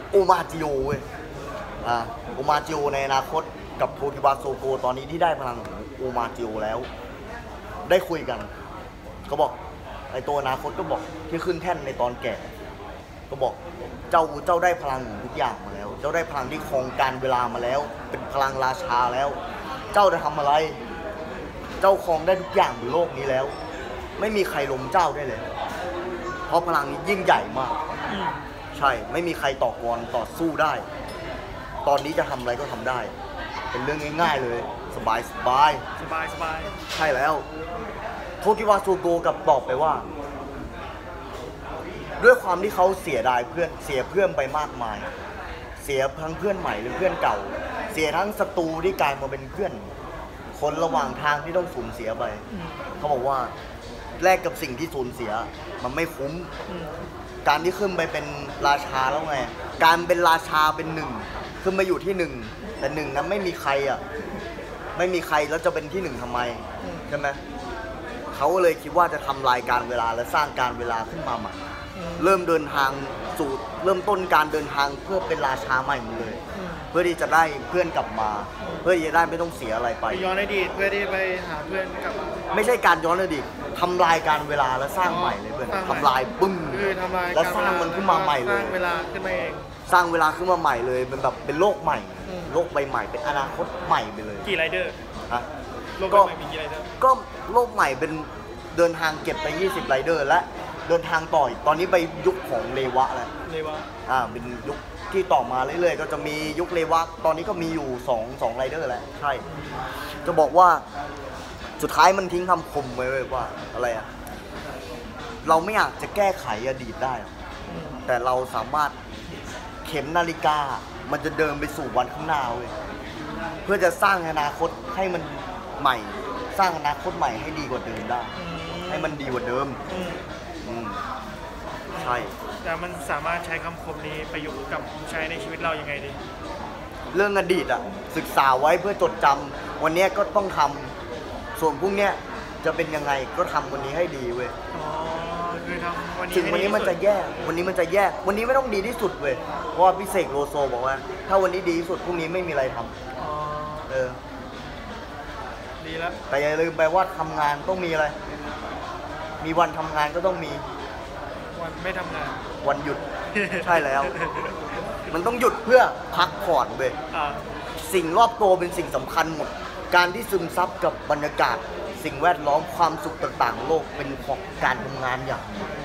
โอมาจิโอเว้ยโอมาจิโอในอนาคตกับโททิบาโซโกตอนนี้ที่ได้พลังของโอมาจิโอแล้วได้คุยกันก็บอกไอตัวอนาคตก็บอกที่ขึ้นแท่นในตอนแก่ก็บอกเจ้าได้พลังทุกอย่างมาแล้วเจ้าได้พลังที่ครองการเวลามาแล้วเป็นพลังราชาแล้วเจ้าจะทำอะไรเจ้าครองได้ทุกอย่างบนโลกนี้แล้วไม่มีใครล้มเจ้าได้เลยเพราะพลังนี้ยิ่งใหญ่มากใช่ไม่มีใครต่อกรต่อสู้ได้ตอนนี้จะทำอะไรก็ทำได้เป็นเรื่องง่ายๆเลยสบายใช่แล้วโทคิวาซูโกกับตอบไปว่าด้วยความที่เขาเสียดายเพื่อนไปมากมายเสียทั้งเพื่อนใหม่หรือเพื่อนเก่าเสียทั้งศัตรูที่กลายมาเป็นเพื่อนคนระหว่างทางที่ต้องสูญเสียไปเขาบอกว่าแลกกับสิ่งที่สูญเสียมันไม่คุ้มการที่ขึ้นไปเป็นราชาแล้วไงการเป็นราชาเป็นหนึ่งขึ้นมาอยู่ที่หนึ่งแต่หนึ่งนั้นไม่มีใครไม่มีใครแล้วจะเป็นที่หนึ่งทำไมใช่ไหมเขาเลยคิดว่าจะทำลายการเวลาและสร้างการเวลาขึ้นมาใหม่เริ่มเดินทางสู่เริ่มต้นการเดินทางเพื่อเป็นราชาใหม่หมดเลยเพื่อที่จะได้เพื่อนกลับมาเพื่อจะได้ไม่ต้องเสียอะไรไปย้อนอดีตเพื่อที่ไปหาเพื่อนกลับมาไม่ใช่การย้อนอดีตทำลายการเวลาและสร้างใหม่เลยเพื่อนทำลายปึ้งแล้วสร้างมันขึ้นมาใหม่เลยสร้างเวลาขึ้นมาเองสร้างเวลาขึ้นมาใหม่เลยเป็นแบบเป็นโลกใหม่โลกใบใหม่เป็นอนาคตใหม่ไปเลยกี่ไรเดอร์โลกใหม่มีกี่ไรเดอร์ก็โลกใหม่เป็นเดินทางเก็บไป20ไรเดอร์และเดินทางต่อตอนนี้ไปยุคของเลวะแล้วเป็นยุคที่ต่อมาเรื่อยๆก็จะมียุคเลวะตอนนี้ก็มีอยู่2ไรเดอร์แล้วใช่จะบอกว่าสุดท้ายมันทิ้งคำคมไว้ว่าอะไรเราไม่อยากจะแก้ไขอดีตได้แต่เราสามารถเข็มนาฬิกามันจะเดินไปสู่วันข้างหน้าเว้ยเพื่อจะสร้างอนาคตให้มันใหม่สร้างอนาคตใหม่ให้ดีกว่าเดิมได้ให้มันดีกว่าเดิมใช่แต่มันสามารถใช้คำคมนี้ประยุกต์กับใช้ในชีวิตเรายังไงดีเรื่องอดีตศึกษาไว้เพื่อจดจำวันนี้ก็ต้องทำส่วนพรุ่งนี้จะเป็นยังไงก็ทำวันนี้ให้ดีเว้ยคือทำวันนี้ถึงวันนี้มันจะแย่วันนี้ไม่ต้องดีที่สุดเว้ยเพราะว่าพี่เสกโลโซบอกว่าถ้าวันนี้ดีที่สุดพรุ่งนี้ไม่มีอะไรทำดีแล้วแต่อย่าลืมไปว่าทำงานต้องมีอะไรมีวันทำงานก็ต้องมีวันไม่ทำงานวันหยุด ใช่แล้วมันต้องหยุดเพื่อพักผ่อนเว้ยสิ่งรอบตัวเป็นสิ่งสำคัญหมดการที่ซึมซับกับบรรยากาศสิ่งแวดล้อมความสุขต่างๆโลกเป็นของการทำงานอย่าง